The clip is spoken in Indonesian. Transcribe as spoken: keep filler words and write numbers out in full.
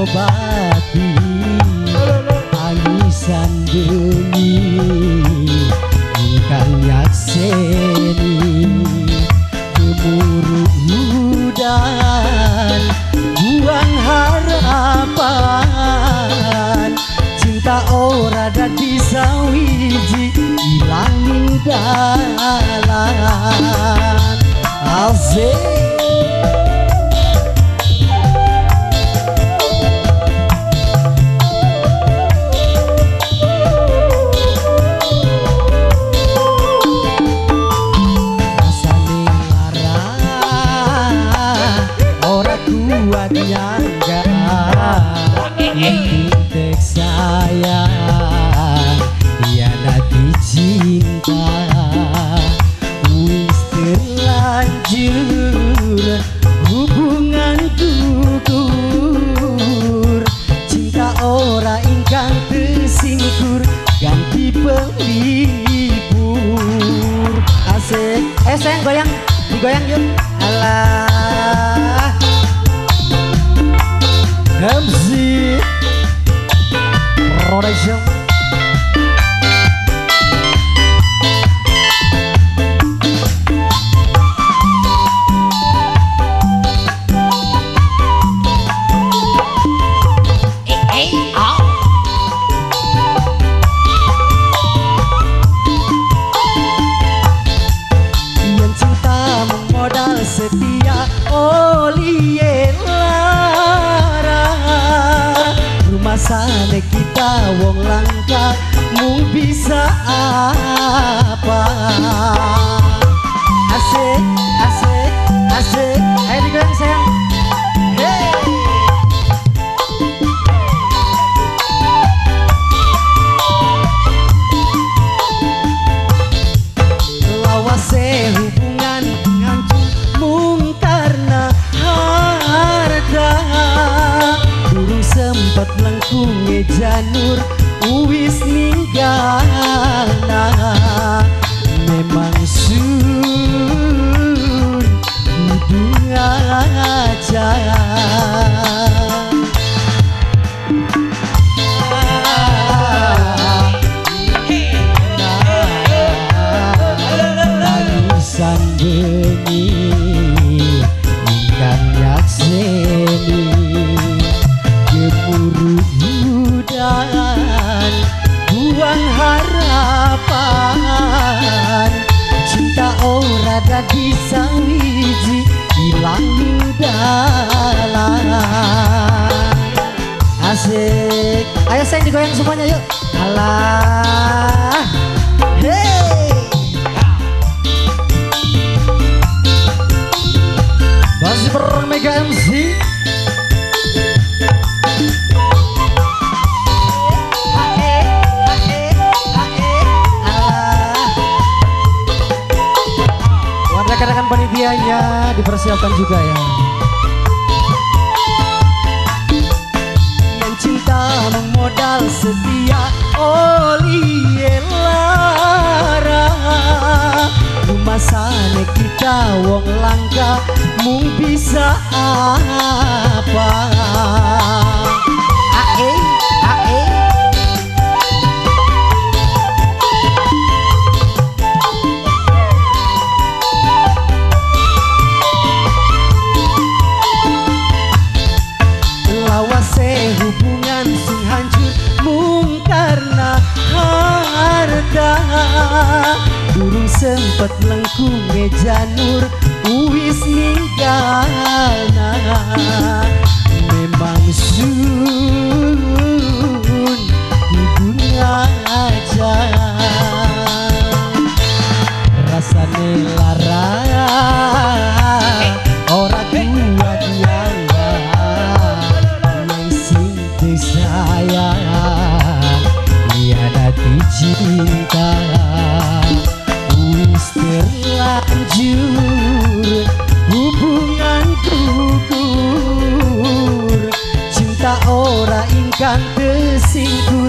ngobati tangisan bengi ingkang nyakseni gemuruh udan buang harapan cinta ora dadi sawiji ilang dalan asik. Intek sayang hianati cinta wis terlanjur hubungan gugur cinta ora ingkang tersingkur ganti pelipur asik eh sayang goyang digoyang yuk alah M C Production. Yang cinta memodal setia oli masane kita wong langka mung bisa apa asik asik asik ayo digoyang sayang hey lawase hubungan ngancung mung karena harta durung sempat melengkung janur uwis ninggalna memang sun kudu ngaca tangisan bengi ingkang nyakseni gemuruh udan buang harapan cinta ora dadi sawiji ilang dalan asik ayo sayang digoyang semuanya yuk alah hey masih bareng Mega M C rekan-rekan panitianya dipersiapkan juga ya. Yang cinta memodal setia oli lara rumah sana kita wong langka mung bisa apa ae ae hubungan sing hancur mung karena harta durung sempet melengkung janur uwis ninggalna memang sun kudu ngaca rasane lara ora kuat nyangga sayang hianati cinta wis terlanjur hubungan gugur cinta ora ingkang tersinggung